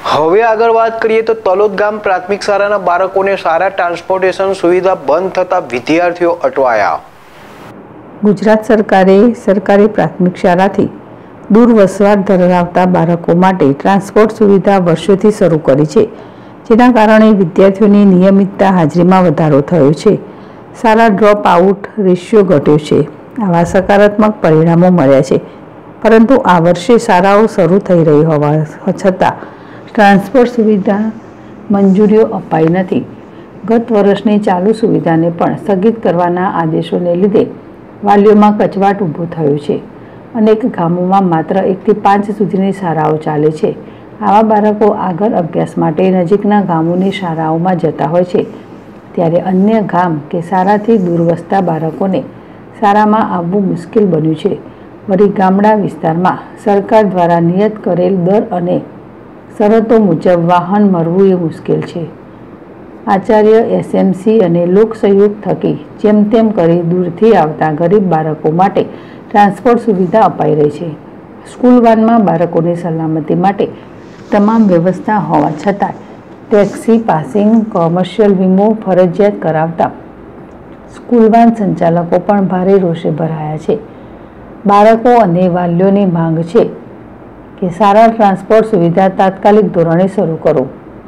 હવે આગળ વાત કરીએ તો તલોદ ગામ પ્રાથમિક શાળાના બાળકોને સારા ટ્રાન્સપોર્ટેશન સુવિધા બંધ થતા વિદ્યાર્થીઓ અટવાયા। ગુજરાત સરકારે સરકારી પ્રાથમિક શાળાથી દૂર વસવાટ ધરાવતા બાળકો માટે ટ્રાન્સપોર્ટ સુવિધા વર્ષોથી શરૂ કરી છે, જેના કારણે વિદ્યાર્થીઓની નિયમિતતા હાજરીમાં વધારો થયો છે। શાળા ડ્રોપ આઉટ રેશિયો ઘટ્યો છે। આવા સકારાત્મક પરિણામો મળ્યા છે, પરંતુ આ વર્ષે શાળાઓ શરૂ થઈ રહી હોવા છતાં ટ્રાન્સપોર્ટ સુવિધા મંજૂરીઓ અપાઈ નથી। ગત વર્ષની ચાલુ સુવિધાને પણ સ્થગિત કરવાના આદેશોને લીધે વાલીઓમાં કચવાટ ઊભો થયો છે। અનેક ગામોમાં માત્ર 1 થી 5 સુધીની શાળાઓ ચાલે છે। આવા બાળકો આગળ અભ્યાસ માટે નજીકના ગામોની શાળાઓમાં જતા હોય છે, ત્યારે અન્ય ગામ કે શાળાથી દૂર વસતા બાળકોને શાળામાં આવવું મુશ્કેલ બન્યું છે। વળી ગામડા વિસ્તારમાં સરકાર દ્વારા નિયત કરેલ દર અને શરતો મુજબ વાહન મળવું એ મુશ્કેલ છે। આચાર્ય એસએમસી અને લોક સહયોગ થકી જેમ તેમ કરી દૂરથી આવતા ગરીબ બાળકો માટે ટ્રાન્સપોર્ટ સુવિધા અપાઈ રહી છે। સ્કૂલ વાનમાં બાળકોની સલામતી માટે તમામ વ્યવસ્થા હોવા છતાં ટેક્સી પાસિંગ કોમર્શિયલ વીમો ફરજિયાત કરાવતા સ્કૂલ વાન સંચાલકો પણ ભારે રોષે ભરાયા છે। બાળકો અને વાલીઓની માંગ છે કે સારા ટ્રાન્સપોર્ટ સુવિધા તાત્કાલિક ધોરણે શરૂ કરો।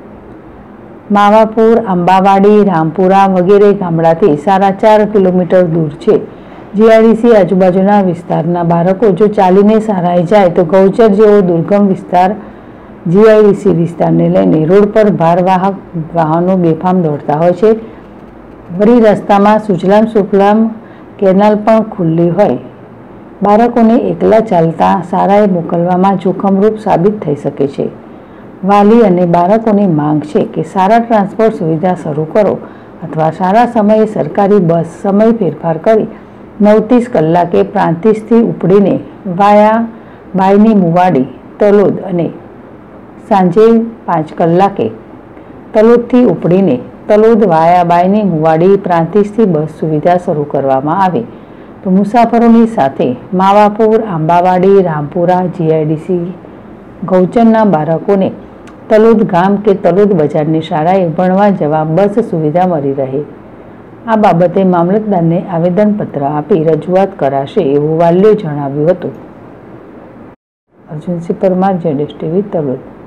માવાપુર, આંબાવાડી, રામપુરા વગેરે ગામડાથી 4.5 કિલોમીટર દૂર છે। જીઆઈડીસી આજુબાજુના વિસ્તારના બાળકો જો ચાલીને શાળાએ જાય તો ગૌચર જેવો દુર્ગમ વિસ્તાર જીઆઈડીસી વિસ્તારને લઈને રોડ પર ભારવાહક વાહનો બેફામ દોડતા હોય છે। વળી રસ્તામાં સુજલામ સુફલામ કેનાલ પણ ખુલ્લી હોય બાળકોને એકલા ચાલતા શાળાએ મોકલવામાં જોખમરૂપ સાબિત થઈ શકે છે। વાલી અને બાળકોની માંગ છે કે સારા ટ્રાન્સપોર્ટ સુવિધા શરૂ કરો અથવા શાળા સમયે સરકારી બસ સમય ફેરફાર કરી 9:30 કલાકે પ્રાંતિજથી ઉપડીને વાયા બાયની મુવાડી તલોદ અને સાંજે 5 કલાકે તલોદથી ઉપડીને તલોદ વાયા બાયની મુવાડી પ્રાંતિજથી બસ સુવિધા શરૂ કરવામાં આવે તો મુસાફરોની સાથે માવાપુર, આંબાવાડી, રામપુરા, જીઆઈડીસી ગૌચરના બાળકોને તલોદ ગામ કે તલોદ બજારની શાળાએ ભણવા જવા બસ સુવિધા મળી રહે। આ બાબતે મામલતદારને આવેદનપત્ર આપી રજૂઆત કરાશે એવું વાલીઓએ જણાવ્યું હતું। અર્જુનસિંહ પરમાર, ZSTV, તલોદ।